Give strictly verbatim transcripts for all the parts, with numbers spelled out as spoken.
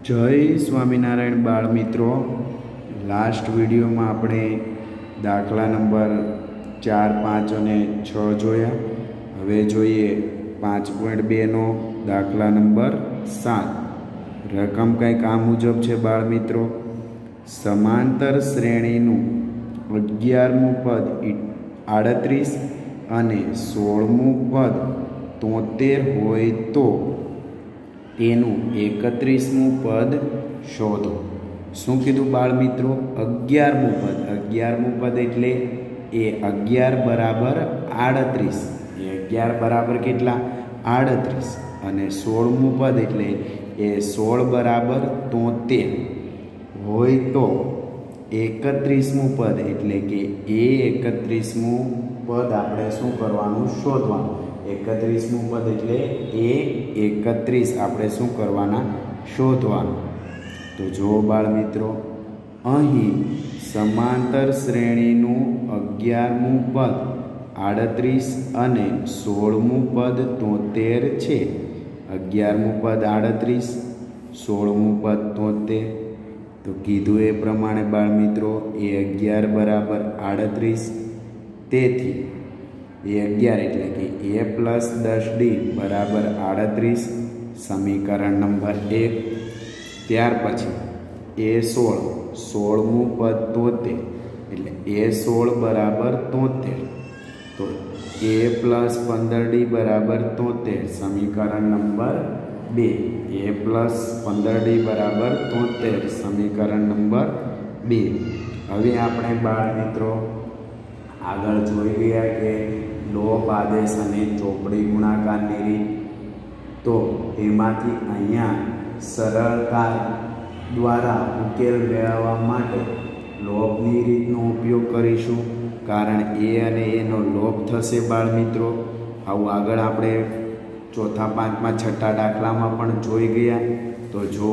जय स्वामीनारायण बाळ मित्रों, last video में आपणे दाखला नंबर चार पांच और छ जोया। हवे जोईए पांच पॉइंट बे नो दाखला नंबर सात। रकम कंईक आ मुजब है बाळ मित्रों। समांतर श्रेणीनु अगियारमु पद आड़तरीस अने सोळमु पद तोतेर होय तो तेनु एकत्रीसमु पद शोधो। शुं कीधुं बाळ मित्रों? अगियारमु पद। अगियारमु पद एटले ए अगियार बराबर आड़तरीस। ए अगियार बराबर केटला? आड़तरीस। अने सोळमु पद एटले ए सोळ बराबर तोतेर होय तो एकत्रीसमु पद एटले के ए एकत्रीसमु पद आपणे शुं करवानुं? शोधवानुं। एकत्रीसमु पद एटले ए एकत्रीस आपणे शुं करवाना? शोधवानुं। तो जो बाळ मित्रों, अहीं समांतर श्रेणीनु अगियारमु पद आड़तरीस अने सोळमु पद तोतेर छे। अगियारमु पद आड़तरीस, सोळमु पद तोतेर। तो कीधुं ए प्रमाणे बाळ मित्रों, ए अगियार बराबर आड़तरीस, तेथी ए अगियार एटले कि ए प्लस दस डी बराबर आड़तरीस। समीकरण नंबर एक। त्यार पछी ए सोळ, सोळमु पद तोतेर एटले ए सोळ बराबर तोतेर। तो ए प्लस पंदर डी बराबर तोतेर। समीकरण नंबर बे। ए प्लस पंदर डी बराबर तोतेर। समीकरण नंबर बे। हवे आपणे बाळ मित्रों आगळ जोई गया के लोप आदेश अने चोपड़ी गुणाकारनी रीत। तो एमांथी अहींया सरलता द्वारा उकेल मेळववा माटे लोपनी रीतनो उपयोग करीशुं, कारण ए अने ए नो लोप थशे बाळ मित्रों। आवुं आगळ आपणे चौथा पांचमा छठ्ठा दाखलामां पण जोई गया। तो जो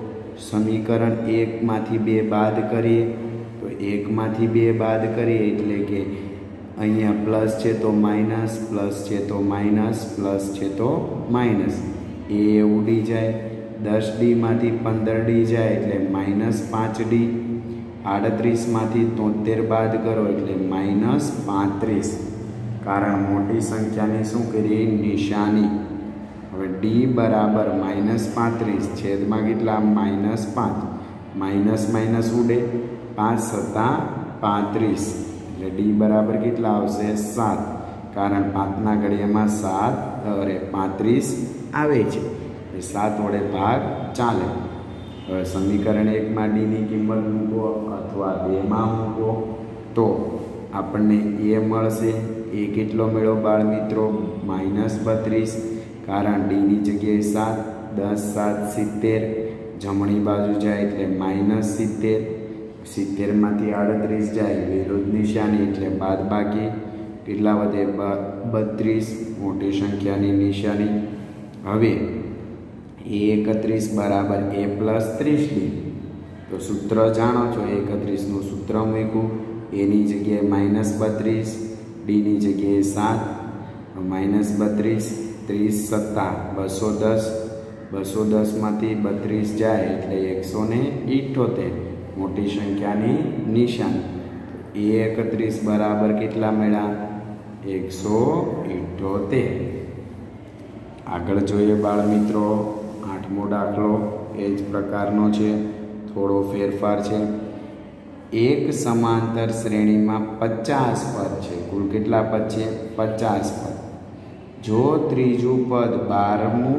समीकरण एक मांथी बे बाद करीए तो एक मांथी बे बाद करीए एटले के अहींया प्लस है तो माइनस, प्लस है तो माइनस, प्लस है तो माइनस। ए उड़ी जाए, दस डी मांथी पंदर डी जाए एटले माइनस पांच डी। आड़तरीस मांथी तोतेर बाद करो एटले माइनस पात्रीस, कारण मोटी संख्या ने शुं करीए? निशानी। हवे डी बराबर माइनस पात्रीस छेद में केटला? माइनस पांच। माइनस माइनस उड़े, पांच सत्ता पात्रीस एटले डी बराबर केटला आवशे? सात, कारण पांचना घड़ियामां सात अरे पात्रीस आवे छे। सात वडे भाग चाले। हवे समीकरण एक में डी नी किंमत मूको अथवा बे में मूको तो आपने ए मळशे। ए केटलो मेळो बाळ मित्रों? माइनस बत्रीस, कारण डी नी जग्याए सात। दस सात सित्तेर, जमणी बाजू जाए एटले माइनस सित्तेर। सित्तेर मांथी आड़तरीस जाए विरुद्ध निशानी एटले बाद बाकी। केटला वधे? बत्रीस, मोटी संख्यानी निशानी। हवे ए एकत्रीस बराबर ए प्लस त्रीस डी। तो सूत्र जाणो छो, एकत्रीस नु सूत्र मूक्युं। ए नी जग्याए माइनस बत्रीस, डी नी जग्याए सात। माइनस बत्रीस, त्रीस सत्ता बसो दस, बसो दस मांथी बत्रीस जाए एटले एक सौ ने इठोतेर, मोटी संख्यानी निशानी। ए एकत्रीस बराबर केटला मेळा? एक सौ इठोतेर। आगळ जोईए बाळ मित्रों आठमो दाखलो एज प्रकारनो छे, थोड़ो फेरफार छे। एक समांतर श्रेणी में पचास पद छे। कुल केटला पद छे? पचास पद। जो त्रीजू पद बारमू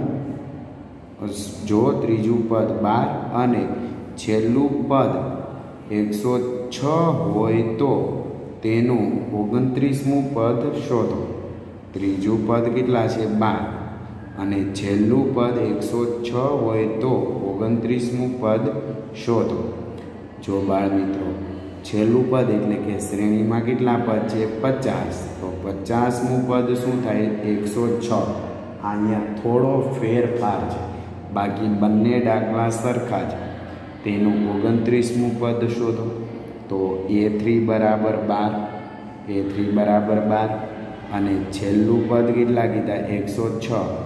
जो त्रीजू पद बार अने छेल्लू पद एक सौ छ होय तो तेनु ओगणत्रीसमु पद शोधो। त्रीजू पद केटला छे? बार अने छेल्लू पद एक सौ छ होय तो ओगणत्रीसमु पद शोधो। जो बाळ मित्रों, छेल्लू पद एटले के श्रेणी में केटला पद छे? पचास। तो पचासमु पद शुं थाय? एक सौ छ। अहींया थोड़ो फेरफार छे, बाकी बंने दाखला सरखा छे। तेनु ओगणत्रीसमु पद शोधो। तो ए थ्री बराबर बार, ए थ्री बराबर बार अने छेल्लू पद केटला कीधा? एक सौ छ।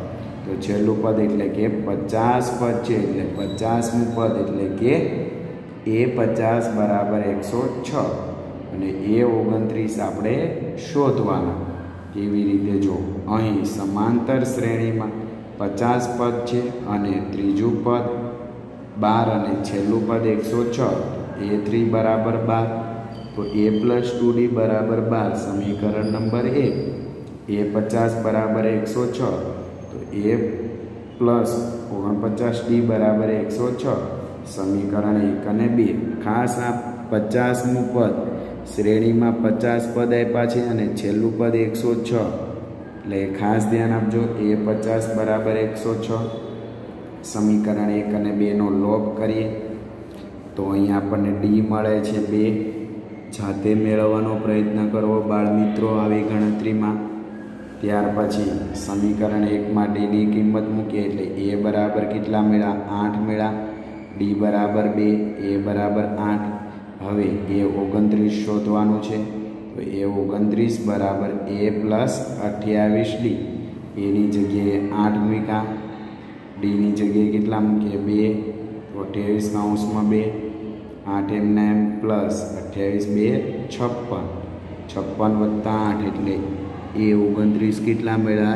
तो छेल्लू पद एटले के पचास पद है एटले पचासमू पद एटले के ए पचास बराबर एक सौ छ अने ए ओगणत्रीस आपणे शोधवाना। केवी रीते जो अहीं समांतर श्रेणी में पचास पद है अने त्रीजू पद बार अने छेल्लू पद एक सौ छ ए थ्री बराबर बार तो ए प्लस टू डी बराबर बार समीकरण नंबर एक। ए पचास बराबर एक सौ छ तो ए प्लस ओगणपचास डी बराबर एक सौ छ समीकरण एक अने बे। खास आ पचासमू पद श्रेणी में पचास पद आप्या छे अने छेल्लू पद एक सौ छ एटले खास ध्यान आपजो। ए पचास बराबर एक सौ छ समीकरण एक अने बे नो लोप करिए तो अहीं आपणे डी मळे छे बे। जाते मेळवવાનો प्रयत्न करवो बाळमित्रो आवी गणतरीमां। त्यार पछी समीकरण एक में डी नी किंमत मूकीए एटले ए बराबर केटला मेळा आठ मेळा, डी बराबर बे, ए बराबर आठ। हवे ए ओगणत्रीस शोधवानुं छे तो ए ओगणत्रीस बराबर ए प्लस अठावीस डी। ए नी जग्याए आठ मूक्या, डी नी जग्याए केटला मूकीए बे तो अठावीस काउंस में बे, आठ एमना एम प्लस अठावीस बे छप्पन, छप्पन वत्ता आठ एटले ए ओगणत्रीस केटला मेळा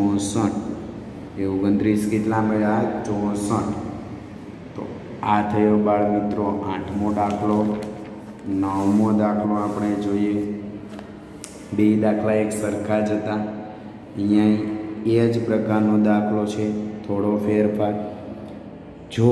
चौसठ। ए ओगणत्रीस केटला मेळा चौसठ। तो आ थयो बाळमित्रो आठमो दाखलो। नवमो दाखलो आपणे जोईए। बे दाखला एक सरखा ज हता। अहींया ए ज प्रकारनो दाखलो छे, थोड़ो फेरफार। जो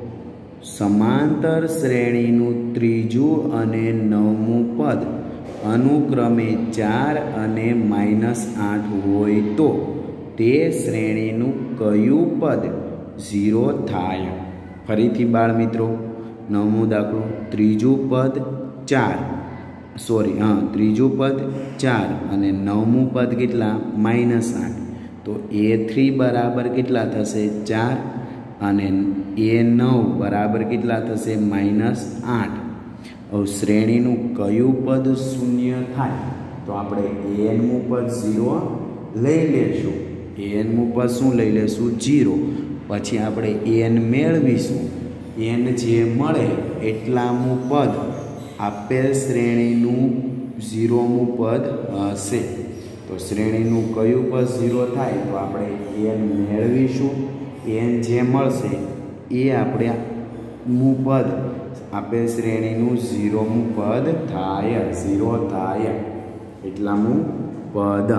समांतर श्रेणीनु त्रीजू अने नवमू पद अनुक्रमे चार अने माइनस आठ होय तो ते श्रेणीनु कयुं पद जीरो थाय। फरीथी बाळमित्रो नवमो दाखलो। त्रीजू पद चार सॉरी हाँ त्रीजू पद चार अने नवमू पद केटला माइनस आठ तो ए थ्री बराबर केटला थशे चार अने ए नौ बराबर केटला थशे माइनस आठ। अब श्रेणीनु कयुं पद शून्य थाय तो आपणे एनमू पद जीरो लई लेशुं। एनमू पद शुं लई लेशुं जीरो। पछी आपणे एन मेळवीशुं। एन जे मळे एटलामू पद आपेल श्रेणीनु जीरोमू पद हशे। तो श्रेणीनु कयुं पद जीरो थाय तो आपणे एन मेळवीशुं। एन जे मळशे ए आपणे मू पद आपे श्रेणीनु जीरोमू पद थाय, जीरो थाय एटलामू पद।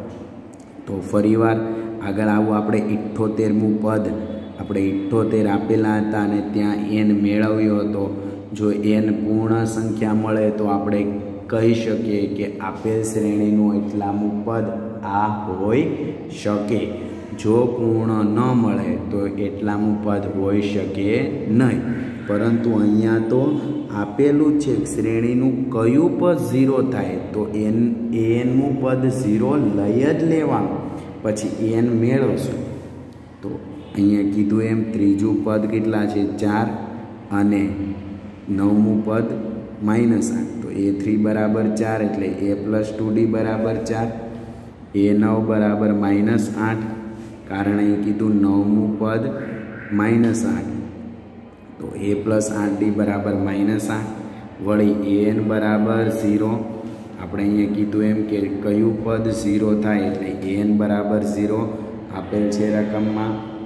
तो फरीवार आगळ आवुं आपणे इठ्ठोतेरमू पद आपणे इठ्ठोतेर आपेला हता अने त्यां एन मेळव्यो हतो। जो एन पूर्ण संख्या मळे तो आपणे कही शकीए के आपेल श्रेणीनु एटलामू पद आ होई शके। जो पूर्ण न मळे तो एटलामू पद होई शके नहीं। परंतु अहींया तो आपेलुं छे श्रेणीनु कयुं पद जीरो थाय तो एन एनमू पद जीरो लई ज लेवानुं। पछी एन मेळवशुं तो अहींया कीधुं एम त्रीजू पद केटला छे चार अने नवमू पद माइनस आठ तो ए थ्री बराबर चार एटले ए प्लस टू डी बराबर चार। ए नौ बराबर माइनस आठ कारण अहीं कीधुं नवमू पद माइनस आठ तो ए प्लस आठ डी बराबर माइनस आठ। वળી एन बराबर जीरो આપણે અહીંયા કીધું એમ કે કયું પદ ઝીરો થાય એટલે એન બરાબર ઝીરો આપેલ છે રકમમાં।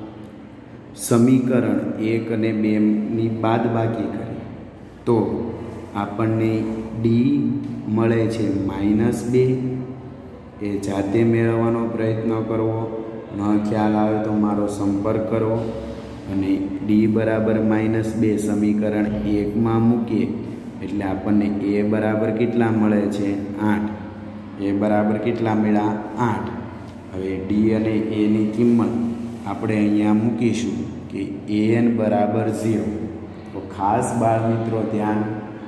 સમીકરણ એક અને બેની બાદબાકી કરી તો આપણને ડી મળે છે માઇનસ બે। એ જાતે મેળવવાનો પ્રયત્ન કરવો, ન ખ્યાલ આવે તો મારો સંપર્ક કરવો। અને ડી બરાબર માઇનસ બે સમીકરણ એકમાં મૂકીએ એટલે આપણને એ બરાબર કેટલા મળે છે આઠ। એ બરાબર કેટલા મળ્યા આઠ। હવે ડી અને એની કિંમત આપણે અહીંયા મૂકીશું કે એન બરાબર ઝીરો। તો ખાસ બાળ મિત્રો ધ્યાન,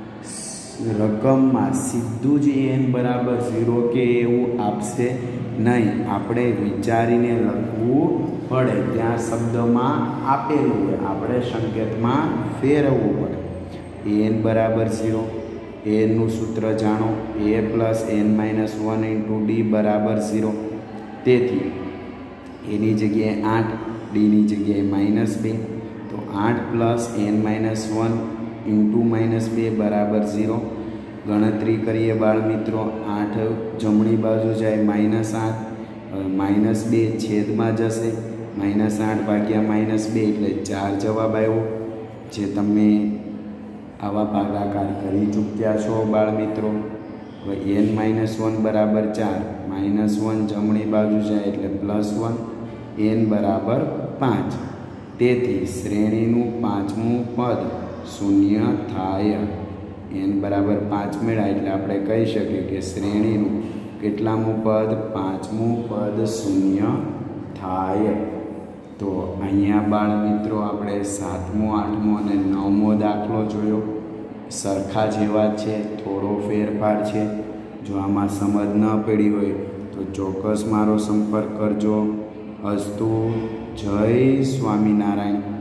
રકમમાં સીધું જ એન બરાબર ઝીરો કે એવું આપશે નહીં, આપણે વિચારીને લખવું પડે। ત્યાં શબ્દમાં આપેલું હોય આપણે સંકેતમાં ફેરવવું પડે। एन बराबर जीरो, एन सूत्र जाणो A plus N minus one into D बराबर जीरो। तेथी એની જગ્યાએ આઠ, ડીની જગ્યાએ માઇનસ બે. તો આઠ plus n minus one into minus બે બરાબર ઝીરો. ગણતરી કરીએ બાળ મિત્રો. આઠ જમણી બાજુ જાય માઇનસ આઠ, માઇનસ બે છેદમાં જશે, માઇનસ આઠ ભાગ્યા માઇનસ બે એટલે ચાર જવાબ આવ્યો. જે તમે આવા ભાગાકાર કરી ચૂક્યા છો બાળ મિત્રો. હવે એન માઇનસ વન બરાબર ચાર, માઇનસ વન જમણી બાજુ જાય એટલે પ્લસ વન, એન બરાબર પાંચ. તેથી શ્રેણીનું પાંચમું પદ શૂન્ય થાય. એન બરાબર પાંચ મેળા એટલે આપણે કહી શકીએ કે શ્રેણીનું કેટલામું પદ? પાંચમું પદ શૂન્ય થાય. તો અહીંયા બાળ મિત્રો આપણે સાતમો, આઠમો અને નવમો દાખલો જોયો. સરખા જેવા છે, થોડો ફેરફાર છે. જો આમાં સમજ ન પડી હોય તો ચોક્કસ મારો સંપર્ક કરજો. અસ્તુ. જય સ્વામિનારાયણ.